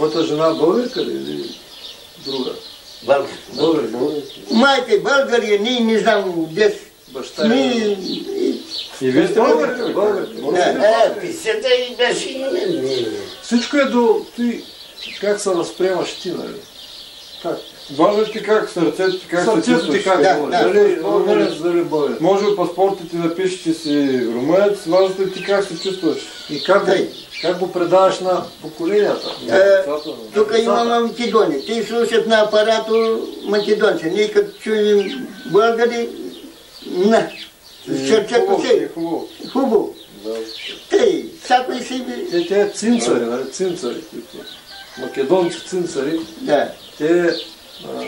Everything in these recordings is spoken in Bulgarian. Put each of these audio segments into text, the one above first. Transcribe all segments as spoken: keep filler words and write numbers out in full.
Твоята жена българка или друга? Българ. Българ, българ. Майка е българи, ние не знам дес. Баща е. И вие сте българка? Българка. Е, писата и беше и мен. Всичко е до ти, как се възприемаш ти, нали? Как? Важно ти как сърцето ти, как се Сърцето ти как Да, говори? да. Дали румънец, дали българин? Може в паспорта ти да пишеш, че си румънец, важно е ти как се чувстваш. И как го, как го предаваш на поколенията? Е, тук имаме македони. Те слушат на апарато македонци. Ние като чуем българи, на сърцето се. Хубаво. Хубаво. Тъй, всякой си... Те, те цинцари, нали? Цинцари, които македонци цинцари, Да. те а,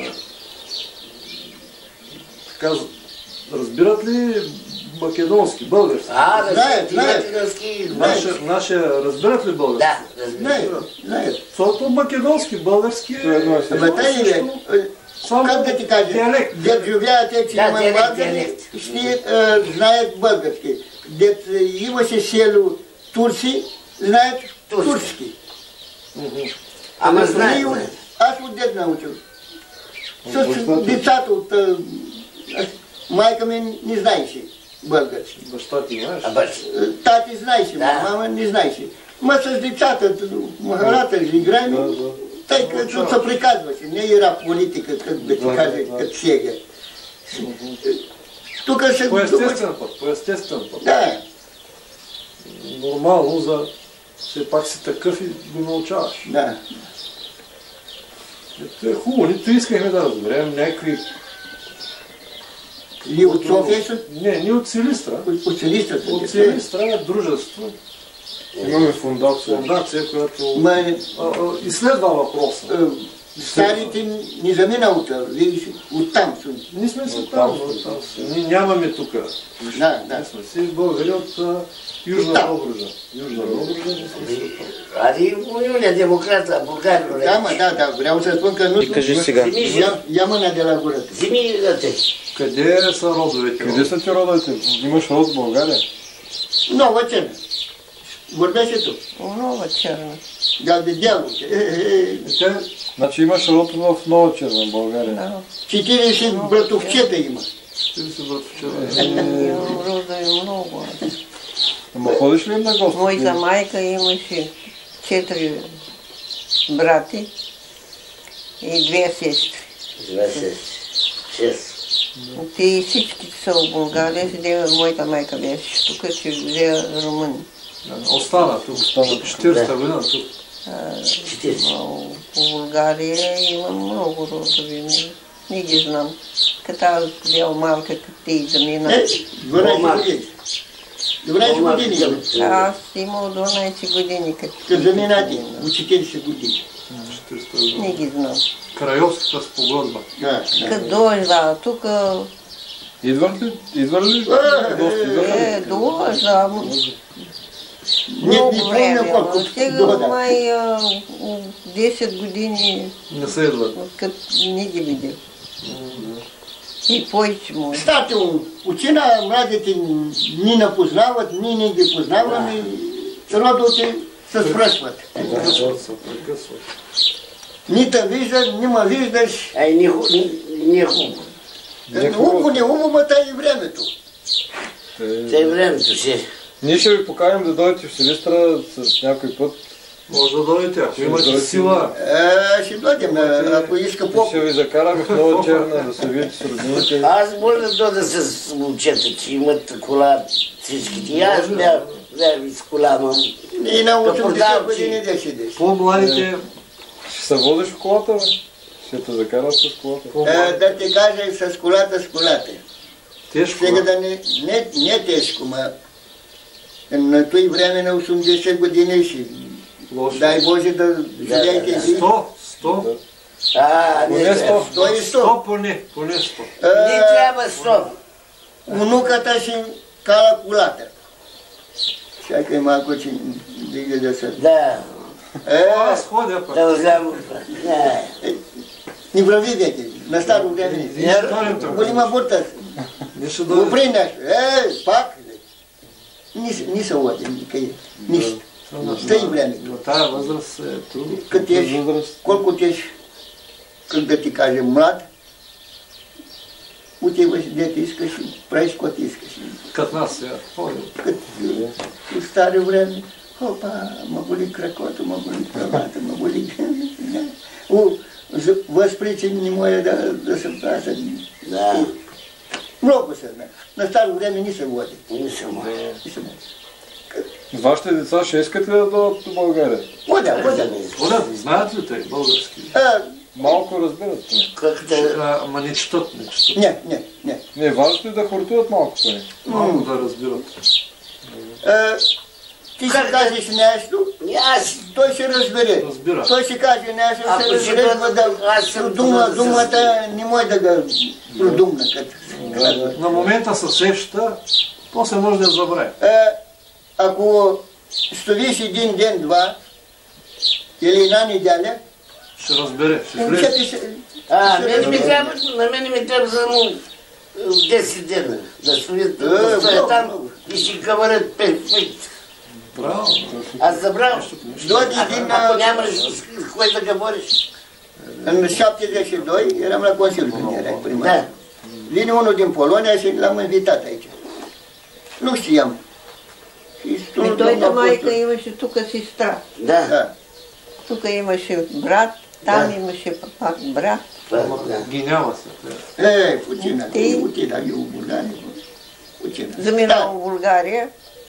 така, разбират ли македонски, български? А, да Знаят, се знаят. тигърски. Нашия, нашия разбират ли български? Да, разбира. Знаят, знаят. Защото македонски, български е... Едно е си. Ама тъй е, Само как да ти кажа, диалект. дет живеят те, че Да, има диалект, българи, диалект. ще а, знаят български. Дет а, имаше село турци, знаят Турски. турски. Ама Ние знаете. от- Аз от дед научил. С децата от... а, аз- майка ми не знаеше български. Баща ти знаеш? А баш. Тати знаеше, Да. мама не знаеше. Ма с децата, махалата ли играем, Да, да. тъй като се приказваше. Не е рап политика, как да ти Да, кажа, да, да. като сега. Тук се... По естествен път, по естествен път. Да. Нормално, за все пак си такъв и го научаваш. Да. Ето е хубаво, нито искахме да разберем някакви... И от София са, Не, ние от Силистра. от от Силистрата. От Силистра е дружество, Имаме фундация. фундация, която Ма, а, а, изследва въпроса. е, старите ни замина от видиш, оттам са. Ние сме си там, но там си. Ние нямаме тук. Да, да. Ние сме си българи от а, Южна Там. Добруджа. Южна Добруджа, ние сме си там. Ади, Юля, демократа, България. Да, ма, да, да, vreau să spun că nu И кажи сега. Ia, ia mâna de la gură. Зими да те. Къде са родовете? Къде са ти родовете? Имаш род в България? Nouă cenă. Vorbește tu. O nouă cernă. Dar de diavol. E, e, Те, Значи имаш род в Нова Черна, България. Da. Citire și brătufcete има. ще ли си въртвчера? Eu родаю много. Ама ходиш ли им на гости? Моята майка имаше четири брати и две сестри. Две се. Шест. Те всички са в България, седева моята майка беше тук, че взе румъни. Остана тук. Остана. четиридесета година тук. Четиридесет. По България има много родови, не, не ги знам. Като аз бял малка, като те и за мен. E, дванайсет години. дванайсет години има. Аз имал дванайсет години, като Că заменати у четиридесет години. четиридесета година. не ги знам. Крайовската спогодба. Да, да. Като дойда тук, Идват ли? Идват ли? Е, Гости идват ли? е, дойда, Не, много не време, помня колко но сега дода. май а, десет години, Не са идвали. като не ги видях. И повече може. State, учина младите ни не познават, ние не ги познаваме, родовете се спрашват. Прекъсват се, прекъсват. Ни те виждаш, ни ме виждаш. Ай, не хубаво. Не хубаво. Хубаво, не хубаво, та и времето. Те е времето ще. Ние ще ви поканим да дойдете в Силистра с някой път. Може да дойдете, ако имате дойдете. сила. Е, ще дойдем, ако иска Ще по... ви закараме в Нова Черна да се видите с роднините. Аз може да дойда с момчета, че имат кола всичките. И аз бях вземи с кола, мам. И на Да осемдесет продавам, години да седиш. По-младите, Ще се возиш в колата, бе? Ще те закарат с колата. Е, да ти кажа с колата, с колата. тежко. Сега да не, не, не тежко, ма на той време на осемдесет години си. Лошо. Дай Боже да живеете да, и ви. Сто, сто. А, не Поне трябва. сто. Сто и сто. Сто поне, поне сто. Не трябва сто. Внуката си кала колата. Чакай малко, че дига да се... Да. Е, Аз ходя пък. Да взема. Не. ни врави веки, на старо време. Ние ще дойдем тук. Голема бурта. Ние ще Го дойдем. принаш. Е, пак. Ни, ни се оди, никъде. Нищо. Stai vreme. La tая възраст е трудно. Cât ești, colcut ești, când te kaže mlad, uite vă și detiscă și prea scotiscă și Кът нас сега. Ходим. cât cu stare vreme, hopa, mă boli crăcotul, mă boli crăvată, mă boli... U, vă spriți nemoie de, de să plasă. Da, Много се знае. На старо време не се води. не се може. Не се води. Вашите деца ще искат ли да дойдат до България? Водя, водя. Оле, знаят ли те български? А, Малко разбират. Не, Как да... А, Ама не четат, не четат. не, не, не. не важното е да хортуват малко. Не. Малко да разбират. А, ти ще кажеш нещо, Аз... той ще разбере. Разбира. Той ще каже нещо, Ако се ще разбере, бъда- да, аз съм дума, добър да думата се не може да го продумна. Като. На момента се сеща, после може да я забрави. А, ако стоиш един ден, два, или една неделя, Ще разбере, ще влезе. учепиш... А, мен ми трябва, на мен ми трябва само десет дена да стоят, Е, да стоят много, там много. и си говорят перфект. Браво. Аз забравям. Дойде А, един... ако а, нямаш с кой да говориш. În șaptezeci și doi eram la Consiliul când erai primar. Da. Vine unul din Polonia și l-am invitat aici. Nu știam. Și И domnul той a на майка fost- имаше тук сестра. Да. Da. Тук имаше брат, там Да. имаше пак брат. Да. Ги няма се. E, puțină, Ei. puțină, eu Bulgaria. Puțină. Заминал в България